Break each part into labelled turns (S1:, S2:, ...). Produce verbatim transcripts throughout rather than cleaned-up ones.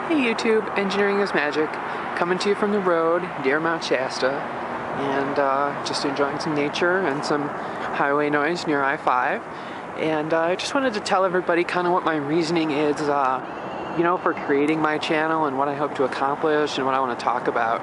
S1: Hey YouTube, Engineering is Magic, coming to you from the road near Mount Shasta, and uh, just enjoying some nature and some highway noise near I five. And uh, I just wanted to tell everybody kind of what my reasoning is, uh, you know, for creating my channel and what I hope to accomplish and what I want to talk about.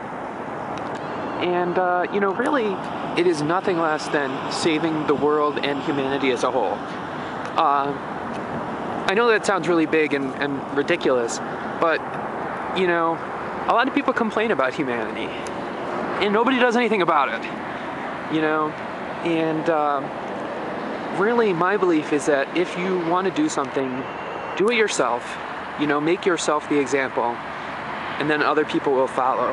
S1: And, uh, you know, really, it is nothing less than saving the world and humanity as a whole. Uh, I know that sounds really big and, and ridiculous, but, you know, a lot of people complain about humanity, and nobody does anything about it, you know, and um, really my belief is that if you want to do something, do it yourself, you know, make yourself the example, and then other people will follow.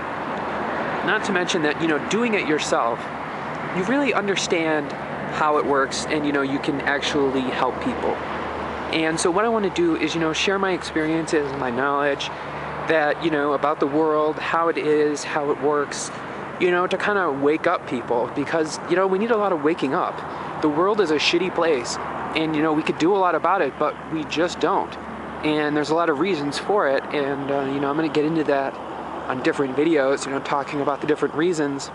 S1: Not to mention that, you know, doing it yourself, you really understand how it works, and, you know, you can actually help people. And so what I want to do is, you know, share my experiences, my knowledge that, you know, about the world, how it is, how it works, you know, to kind of wake up people, because, you know, we need a lot of waking up. The world is a shitty place, and, you know, we could do a lot about it, but we just don't. And there's a lot of reasons for it, and, uh, you know, I'm going to get into that on different videos, you know, talking about the different reasons.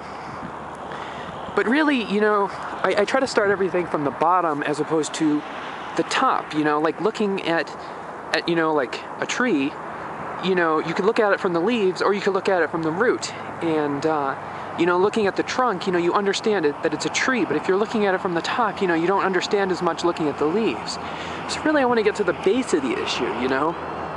S1: But really, you know, I, I try to start everything from the bottom as opposed to the top, you know, like looking at, at, you know, like a tree, you know, you could look at it from the leaves, or you could look at it from the root. And, uh, you know, looking at the trunk, you know, you understand it, that it's a tree, but if you're looking at it from the top, you know, you don't understand as much looking at the leaves. So really, I want to get to the base of the issue, you know.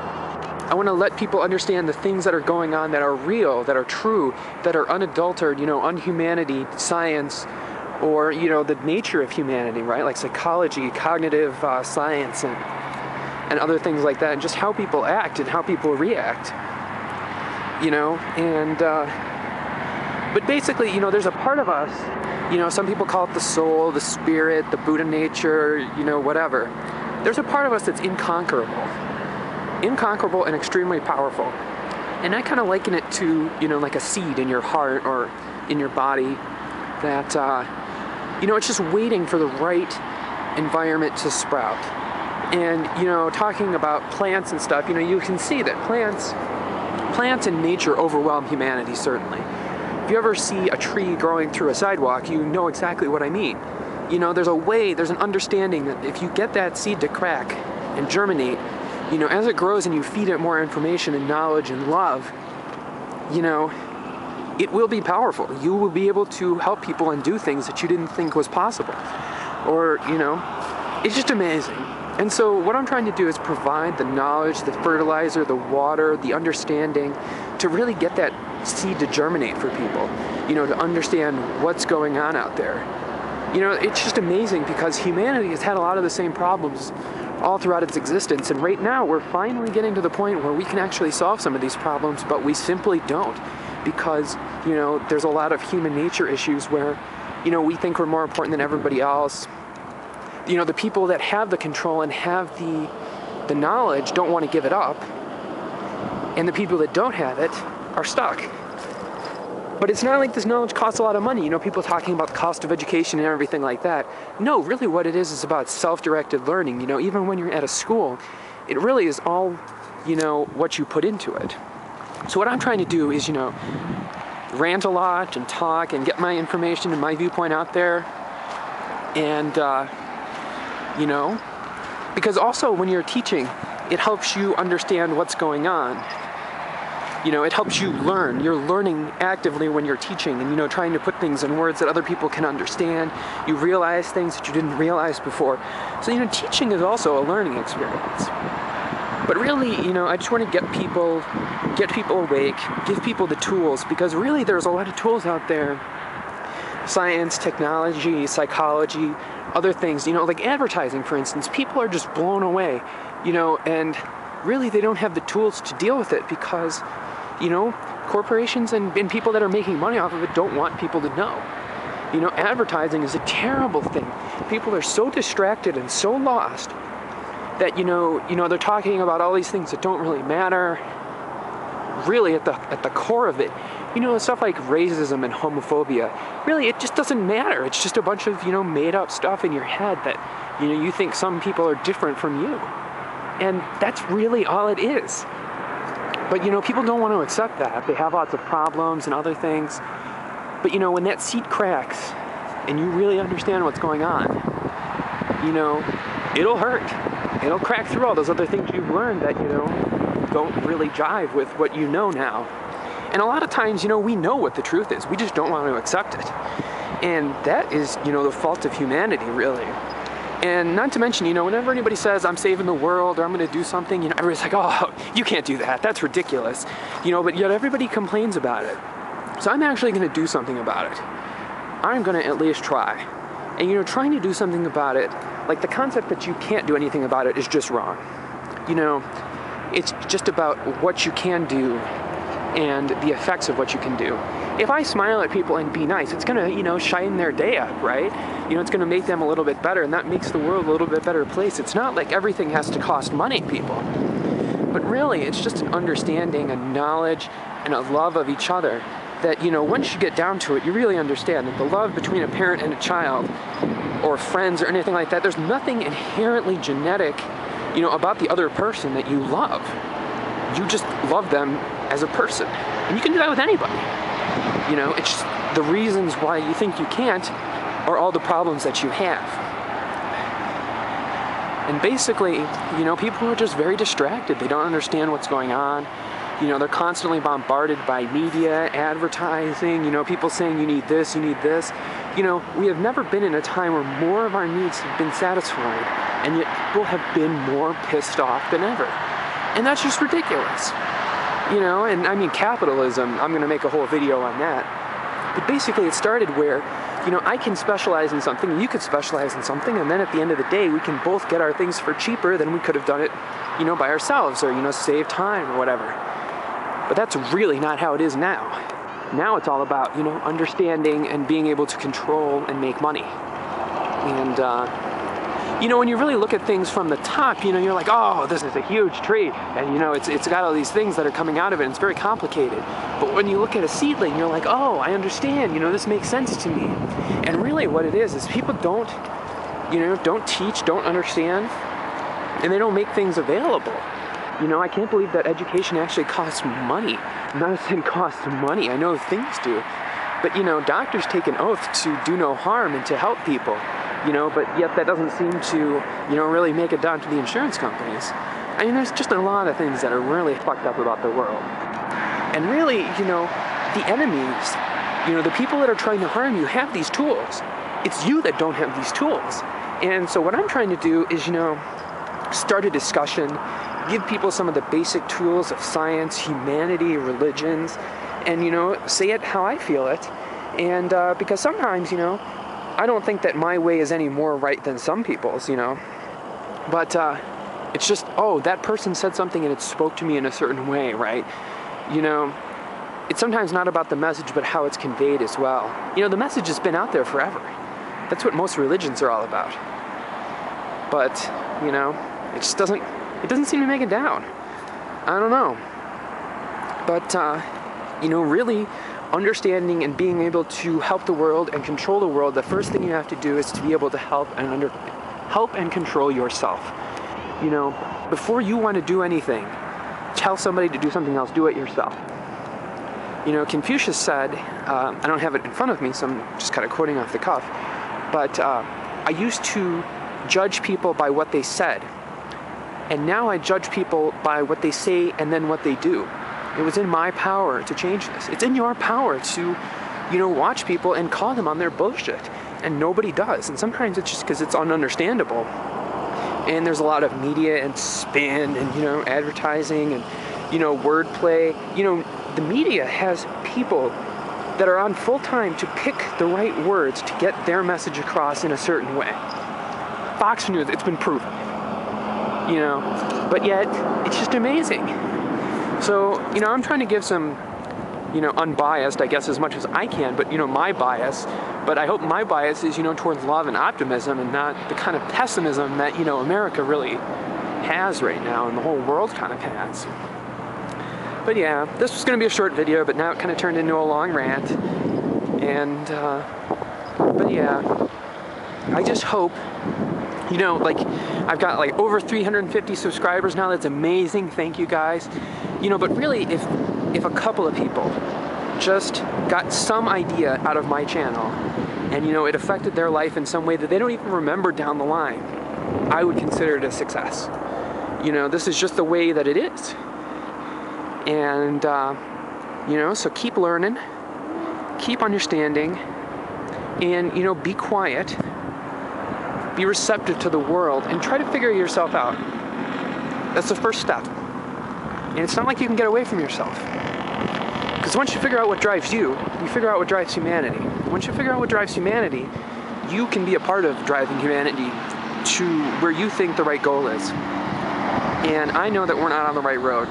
S1: I want to let people understand the things that are going on that are real, that are true, that are unadulterated, you know, unhumanity, science, or, you know, the nature of humanity, right? Like psychology, cognitive uh, science, and, and other things like that, and just how people act and how people react, you know, and, uh, but basically, you know, there's a part of us, you know, some people call it the soul, the spirit, the Buddha nature, you know, whatever. There's a part of us that's inconquerable, inconquerable and extremely powerful. And I kind of liken it to, you know, like a seed in your heart or in your body that, uh, you know, it's just waiting for the right environment to sprout. And, you know, talking about plants and stuff, you know, you can see that plants, plants and nature overwhelm humanity, certainly. If you ever see a tree growing through a sidewalk, you know exactly what I mean. You know, there's a way, there's an understanding that if you get that seed to crack and germinate, you know, as it grows and you feed it more information and knowledge and love, you know, it will be powerful. You will be able to help people and do things that you didn't think was possible. Or, you know, it's just amazing. And so what I'm trying to do is provide the knowledge, the fertilizer, the water, the understanding to really get that seed to germinate for people, you know, to understand what's going on out there. You know, it's just amazing because humanity has had a lot of the same problems all throughout its existence, and right now we're finally getting to the point where we can actually solve some of these problems, but we simply don't, because, you know, there's a lot of human nature issues where, you know, we think we're more important than everybody else. You know, the people that have the control and have the the knowledge don't want to give it up, and the people that don't have it are stuck. But it's not like this knowledge costs a lot of money. You know, people talking about the cost of education and everything like that. No, really what it is is about self-directed learning. You know, even when you're at a school, it really is all, you know, what you put into it. So what I'm trying to do is, you know, rant a lot and talk and get my information and my viewpoint out there. And, uh, you know, because also when you're teaching, it helps you understand what's going on. You know, it helps you learn. You're learning actively when you're teaching and, you know, trying to put things in words that other people can understand. You realize things that you didn't realize before. So, you know, teaching is also a learning experience. But really, you know, I just want to get people, get people awake, give people the tools, because really there's a lot of tools out there. Science, technology, psychology, other things, you know, like advertising, for instance. People are just blown away, you know, and really they don't have the tools to deal with it because, you know, corporations and, and people that are making money off of it don't want people to know. You know, advertising is a terrible thing. People are so distracted and so lost that, you know, you know, they're talking about all these things that don't really matter. Really, at the at the core of it, you know, stuff like racism and homophobia, really, it just doesn't matter. It's just a bunch of, you know, made-up stuff in your head that, you know, you think some people are different from you. And that's really all it is. But, you know, people don't want to accept that. They have lots of problems and other things. But, you know, when that seed cracks and you really understand what's going on, you know, it'll hurt. It'll crack through all those other things you've learned that, you know, don't really jive with what you know now. And a lot of times, you know, we know what the truth is. We just don't want to accept it. And that is, you know, the fault of humanity, really. And not to mention, you know, whenever anybody says, I'm saving the world, or I'm going to do something, you know, everybody's like, oh, you can't do that. That's ridiculous. You know, but yet everybody complains about it. So I'm actually going to do something about it. I'm going to at least try. And, you know, trying to do something about it, like the concept that you can't do anything about it is just wrong. You know, it's just about what you can do and the effects of what you can do. If I smile at people and be nice, it's gonna, you know, shine their day up, right? You know, it's gonna make them a little bit better, and that makes the world a little bit better place. It's not like everything has to cost money, people. But really, it's just an understanding, a knowledge, and a love of each other that, you know, once you get down to it, you really understand that the love between a parent and a child, or friends, or anything like that, there's nothing inherently genetic, you know, about the other person that you love. You just love them as a person. And you can do that with anybody. You know, it's just the reasons why you think you can't are all the problems that you have. And basically, you know, people are just very distracted. They don't understand what's going on. You know, they're constantly bombarded by media, advertising, you know, people saying you need this, you need this. You know, we have never been in a time where more of our needs have been satisfied, and yet people have been more pissed off than ever. And that's just ridiculous. You know, and I mean, capitalism, I'm going to make a whole video on that. But basically it started where, you know, I can specialize in something, you could specialize in something, and then at the end of the day, we can both get our things for cheaper than we could have done it, you know, by ourselves, or, you know, save time or whatever. But that's really not how it is now. Now it's all about, you know, understanding and being able to control and make money. And, uh, you know, when you really look at things from the top, you know, you're like, oh, this is a huge tree, and, you know, it's it's got all these things that are coming out of it, and it's very complicated. But when you look at a seedling, you're like, oh, I understand, you know, this makes sense to me. And really what it is, is people don't, you know, don't teach, don't understand, and they don't make things available. You know, I can't believe that education actually costs money. Medicine costs money, I know things do. But, you know, doctors take an oath to do no harm and to help people. You know, but yet that doesn't seem to, you know, really make it down to the insurance companies. I mean, there's just a lot of things that are really fucked up about the world. And really, you know, the enemies, you know, the people that are trying to harm you have these tools. It's you that don't have these tools. And so what I'm trying to do is, you know, start a discussion, give people some of the basic tools of science, humanity, religions, and, you know, say it how I feel it. And uh, because sometimes, you know, I don't think that my way is any more right than some people's, you know. But uh, it's just, oh, that person said something and it spoke to me in a certain way, right? You know, it's sometimes not about the message, but how it's conveyed as well. You know, the message has been out there forever. That's what most religions are all about. But, you know, it just doesn't, it doesn't seem to make it down. I don't know. But, uh, you know, really, understanding and being able to help the world and control the world, the first thing you have to do is to be able to help and under, help and control yourself. You know, before you want to do anything, tell somebody to do something else, do it yourself. You know, Confucius said, uh, I don't have it in front of me, so I'm just kind of quoting off the cuff, but uh, I used to judge people by what they said, and now I judge people by what they say and then what they do. It was in my power to change this. It's in your power to, you know, watch people and call them on their bullshit. And nobody does. And sometimes it's just because it's ununderstandable. And there's a lot of media and spin and, you know, advertising and, you know, wordplay. You know, the media has people that are on full time to pick the right words to get their message across in a certain way. Fox News, it's been proven. You know, but yet it's just amazing. So, you know, I'm trying to give some, you know, unbiased, I guess, as much as I can, but, you know, my bias. But I hope my bias is, you know, towards love and optimism and not the kind of pessimism that, you know, America really has right now and the whole world kind of has. But yeah, this was going to be a short video, but now it kind of turned into a long rant. And, uh, but yeah, I just hope, you know, like, I've got like over three hundred fifty subscribers now. That's amazing. Thank you guys. You know, but really, if if a couple of people just got some idea out of my channel, and you know, it affected their life in some way that they don't even remember down the line, I would consider it a success. You know, this is just the way that it is. And, uh, you know, so keep learning, keep understanding, and, you know, be quiet, be receptive to the world, and try to figure yourself out. That's the first step. And it's not like you can get away from yourself. Because once you figure out what drives you, you figure out what drives humanity. Once you figure out what drives humanity, you can be a part of driving humanity to where you think the right goal is. And I know that we're not on the right road.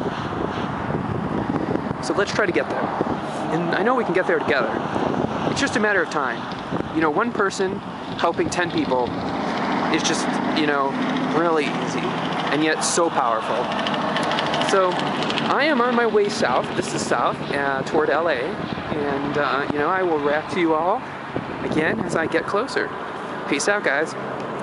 S1: So let's try to get there. And I know we can get there together. It's just a matter of time. You know, one person helping ten people is just, you know, really easy, and yet so powerful. So I am on my way south. This is south uh, toward L A, and uh, you know, I will rap to you all again as I get closer. Peace out, guys.